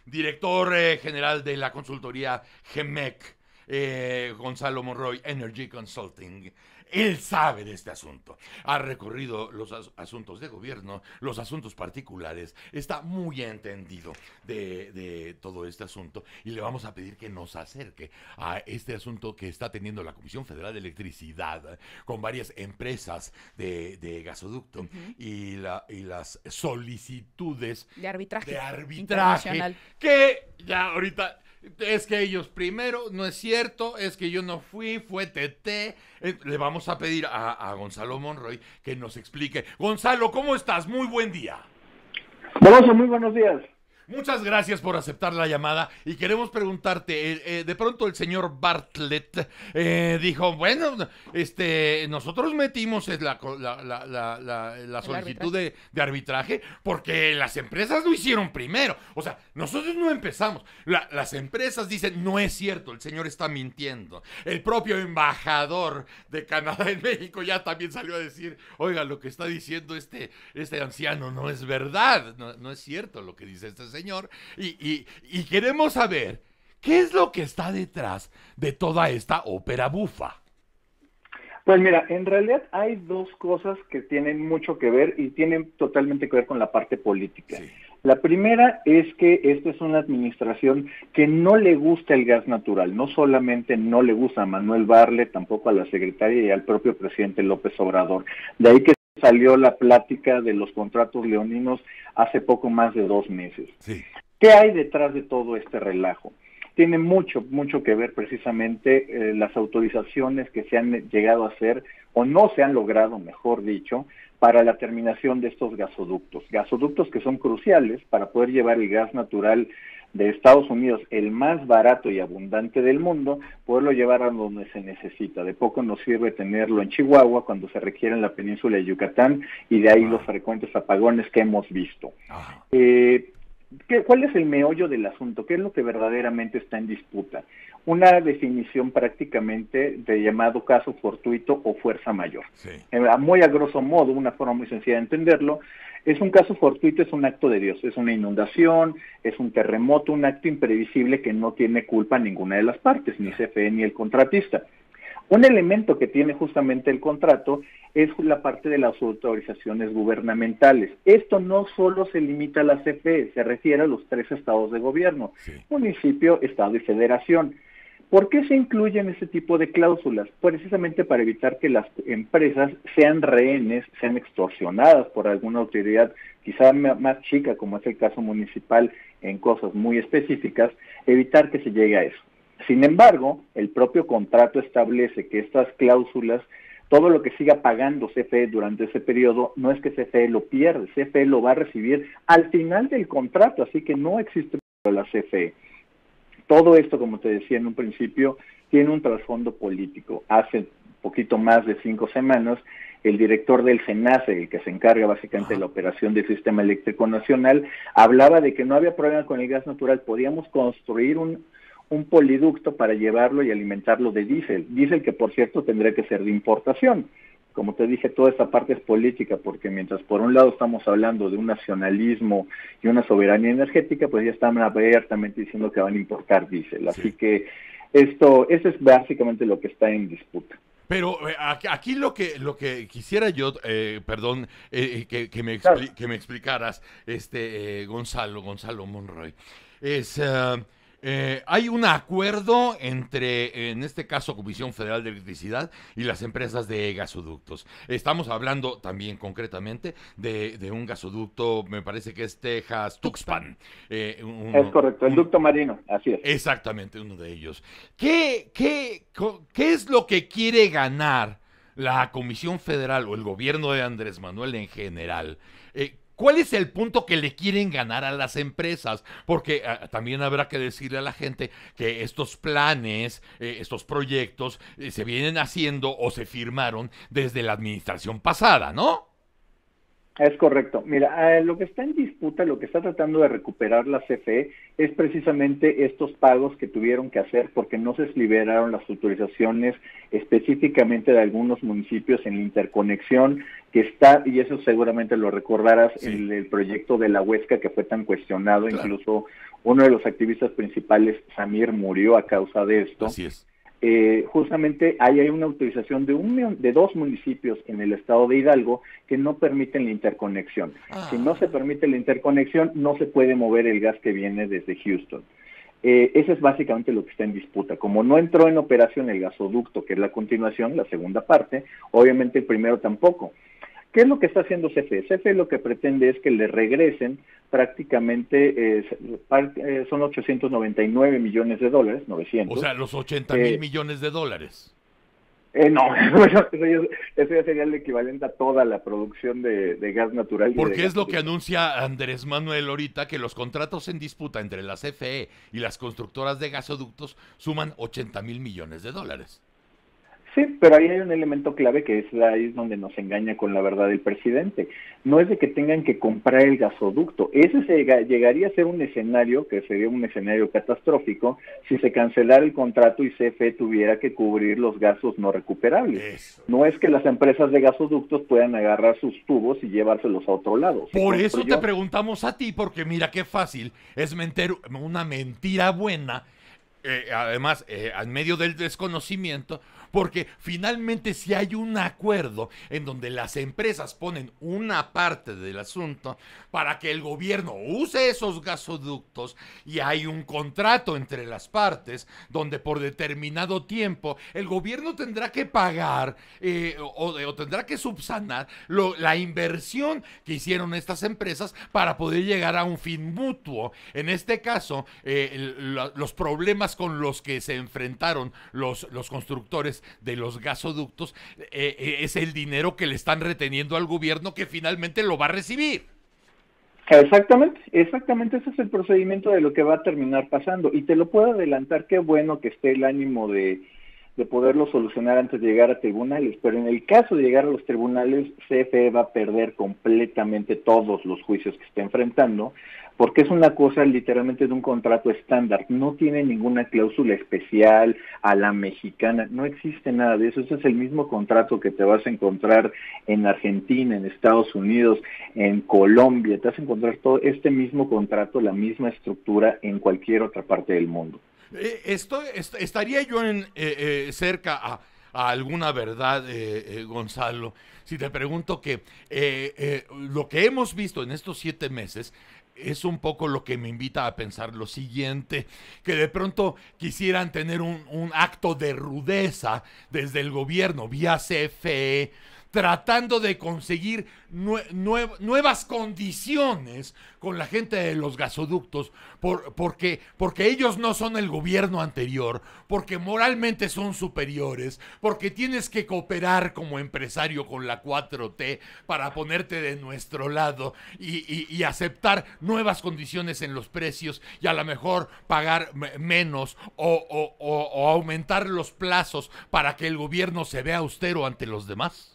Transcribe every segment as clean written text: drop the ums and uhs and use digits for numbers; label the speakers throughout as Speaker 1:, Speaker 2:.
Speaker 1: director general de la consultoría GEMEC, Gonzalo Monroy, Energy Consulting. Él sabe de este asunto, ha recorrido los asuntos de gobierno, los asuntos particulares, está muy entendido de todo este asunto y le vamos a pedir que nos acerque a este asunto que está teniendo la Comisión Federal de Electricidad con varias empresas de gasoducto y las solicitudes
Speaker 2: De arbitraje.
Speaker 1: de arbitraje
Speaker 2: Internacional.
Speaker 1: que ya ahorita... Es que ellos primero, no es cierto, es que yo no fui, fue TT. Le vamos a pedir a Gonzalo Monroy que nos explique. Gonzalo, ¿cómo estás? Muy buen día.
Speaker 3: Boloso, muy buenos días.
Speaker 1: Muchas gracias por aceptar la llamada y queremos preguntarte, de pronto el señor Bartlett dijo, bueno, nosotros metimos la solicitud de arbitraje porque las empresas lo hicieron primero, o sea, nosotros no empezamos, las empresas dicen, no es cierto, el señor está mintiendo, el propio embajador de Canadá en México ya también salió a decir, oiga, lo que está diciendo este anciano no es verdad, no es cierto lo que dice este señor, y queremos saber qué es lo que está detrás de toda esta ópera bufa.
Speaker 3: Pues mira, en realidad hay dos cosas que tienen mucho que ver y tienen totalmente que ver con la parte política.
Speaker 1: Sí.
Speaker 3: La primera es que esta es una administración que no le gusta el gas natural, no solamente no le gusta a Manuel Bartlett, tampoco a la secretaria y al propio presidente López Obrador. De ahí que salió la plática de los contratos leoninos hace poco más de 2 meses.
Speaker 1: Sí.
Speaker 3: ¿Qué hay detrás de todo este relajo? Tiene mucho que ver precisamente las autorizaciones que se han llegado a hacer, o no se han logrado, mejor dicho, para la terminación de estos gasoductos. Gasoductos que son cruciales para poder llevar el gas natural de Estados Unidos, el más barato y abundante del mundo, poderlo llevar a donde se necesita. De poco nos sirve tenerlo en Chihuahua cuando se requiere en la península de Yucatán y de ahí los frecuentes apagones que hemos visto. ¿Cuál es el meollo del asunto? ¿Qué es lo que verdaderamente está en disputa? Una definición prácticamente de llamado caso fortuito o fuerza mayor.
Speaker 1: Sí.
Speaker 3: Muy a grosso modo, una forma muy sencilla de entenderlo, es un caso fortuito, es un acto de Dios, es una inundación, es un terremoto, un acto imprevisible que no tiene culpa ninguna de las partes, ni CFE ni el contratista. Un elemento que tiene justamente el contrato es la parte de las autorizaciones gubernamentales. Esto no solo se limita a la CFE, se refiere a los 3 estados de gobierno, sí. Municipio, estado y federación. ¿Por qué se incluyen ese tipo de cláusulas? Precisamente para evitar que las empresas sean rehenes, sean extorsionadas por alguna autoridad quizá más chica, como es el caso municipal, en cosas muy específicas, evitar que se llegue a eso. Sin embargo, el propio contrato establece que estas cláusulas, todo lo que siga pagando CFE durante ese periodo, no es que CFE lo pierde, CFE lo va a recibir al final del contrato, así que no existe la CFE. Todo esto, como te decía en un principio, tiene un trasfondo político. Hace poquito más de 5 semanas, el director del SENACE, el que se encarga básicamente de la operación del Sistema Eléctrico Nacional, hablaba de que no había problema con el gas natural, podíamos construir un poliducto para llevarlo y alimentarlo de diésel que por cierto tendría que ser de importación. Como te dije, toda esta parte es política, porque mientras por un lado estamos hablando de un nacionalismo y una soberanía energética, pues ya están abiertamente diciendo que van a importar diésel. Así que eso es básicamente lo que está en disputa.
Speaker 1: Pero aquí lo que quisiera yo, perdón, que me explicaras, Gonzalo Monroy, es... hay un acuerdo entre, en este caso, Comisión Federal de Electricidad y las empresas de gasoductos. Estamos hablando también concretamente de un gasoducto, me parece que es Texas-Tuxpan.
Speaker 3: Es correcto, el ducto marino, así es.
Speaker 1: Exactamente, uno de ellos. ¿Qué es lo que quiere ganar la Comisión Federal o el gobierno de Andrés Manuel en general? ¿Cuál es el punto que le quieren ganar a las empresas? Porque también habrá que decirle a la gente que estos planes, estos proyectos, se vienen haciendo o se firmaron desde la administración pasada, ¿no?
Speaker 3: Es correcto. Mira, lo que está en disputa, lo que está tratando de recuperar la CFE es precisamente estos pagos que tuvieron que hacer porque no se liberaron las autorizaciones específicamente de algunos municipios en la interconexión que está, y eso seguramente lo recordarás, sí. el proyecto de la Huesca que fue tan cuestionado, claro. Incluso Uno de los activistas principales, Samir, murió a causa de esto.
Speaker 1: Así es.
Speaker 3: Justamente ahí hay una autorización de 2 municipios en el estado de Hidalgo que no permiten la interconexión. Si no se permite la interconexión, no se puede mover el gas que viene desde Houston. Eso es básicamente lo que está en disputa. Como no entró en operación el gasoducto, que es la continuación, la segunda parte, obviamente el primero tampoco. ¿Qué es lo que está haciendo CFE? CFE lo que pretende es que le regresen prácticamente, son 899 millones de dólares, 900.
Speaker 1: O sea, los 80,000 millones de dólares.
Speaker 3: No, eso ya sería el equivalente a toda la producción de gas natural.
Speaker 1: Porque es lo que anuncia Andrés Manuel ahorita, que los contratos en disputa entre la CFE y las constructoras de gasoductos suman 80,000 millones de dólares.
Speaker 3: Sí, pero ahí hay un elemento clave que es ahí es donde nos engaña con la verdad el presidente. No es de que tengan que comprar el gasoducto. Ese llegaría a ser un escenario que sería un escenario catastrófico si se cancelara el contrato y CFE tuviera que cubrir los gastos no recuperables.
Speaker 1: Eso.
Speaker 3: No es que las empresas de gasoductos puedan agarrar sus tubos y llevárselos a otro lado.
Speaker 1: Por eso te preguntamos a ti, porque mira qué fácil es meter una mentira buena, además en medio del desconocimiento. Porque finalmente si hay un acuerdo en donde las empresas ponen una parte del asunto para que el gobierno use esos gasoductos y hay un contrato entre las partes donde por determinado tiempo el gobierno tendrá que pagar o tendrá que subsanar la inversión que hicieron estas empresas para poder llegar a un fin mutuo. En este caso, los problemas con los que se enfrentaron los constructores de los gasoductos es el dinero que le están reteniendo al gobierno que finalmente lo va a recibir.
Speaker 3: Exactamente, ese es el procedimiento de lo que va a terminar pasando y te lo puedo adelantar, qué bueno que esté el ánimo de poderlo solucionar antes de llegar a tribunales, pero en el caso de llegar a los tribunales, CFE va a perder completamente todos los juicios que está enfrentando, porque es una cosa literalmente de un contrato estándar, no tiene ninguna cláusula especial a la mexicana, no existe nada de eso, ese es el mismo contrato que te vas a encontrar en Argentina, en Estados Unidos, en Colombia, te vas a encontrar todo este mismo contrato, la misma estructura en cualquier otra parte del mundo.
Speaker 1: Estaría yo cerca a alguna verdad, Gonzalo, si te pregunto que lo que hemos visto en estos 7 meses es un poco lo que me invita a pensar lo siguiente, que de pronto quisieran tener un acto de rudeza desde el gobierno vía CFE, tratando de conseguir nuevas condiciones con la gente de los gasoductos, porque ellos no son el gobierno anterior, porque moralmente son superiores, porque tienes que cooperar como empresario con la 4T para ponerte de nuestro lado y aceptar nuevas condiciones en los precios y a lo mejor pagar menos o aumentar los plazos para que el gobierno se vea austero ante los demás.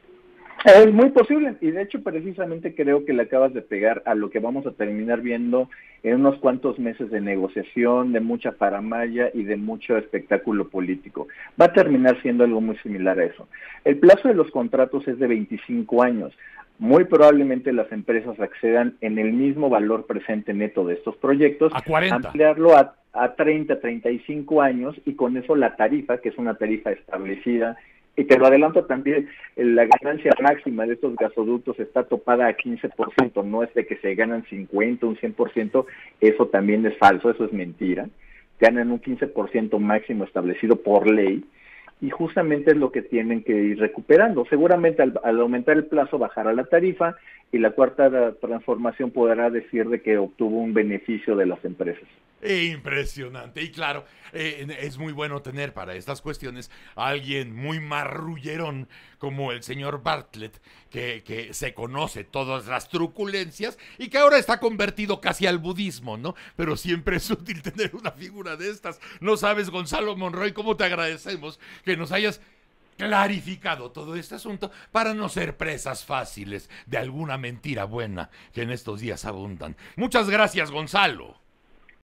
Speaker 3: Es muy posible, y de hecho precisamente creo que le acabas de pegar a lo que vamos a terminar viendo en unos cuantos meses de negociación, de mucha faramalla y de mucho espectáculo político. Va a terminar siendo algo muy similar a eso. El plazo de los contratos es de 25 años. Muy probablemente las empresas accedan en el mismo valor presente neto de estos proyectos,
Speaker 1: a 40.
Speaker 3: Ampliarlo a 30, 35 años, y con eso la tarifa, que es una tarifa establecida, y te lo adelanto también, la ganancia máxima de estos gasoductos está topada a 15%, no es de que se ganan 50, un 100%, eso también es falso, eso es mentira. Ganan un 15% máximo establecido por ley, y justamente es lo que tienen que ir recuperando. Seguramente al aumentar el plazo bajará la tarifa, y la cuarta transformación podrá decir de que obtuvo un beneficio de las empresas.
Speaker 1: Impresionante. Y claro, es muy bueno tener para estas cuestiones a alguien muy marrullerón como el señor Bartlett, que se conoce todas las truculencias y que ahora está convertido casi al budismo, ¿no? Pero siempre es útil tener una figura de estas. No sabes, Gonzalo Monroy, cómo te agradecemos que nos hayas clarificado todo este asunto para no ser presas fáciles de alguna mentira buena que en estos días abundan. Muchas gracias, Gonzalo.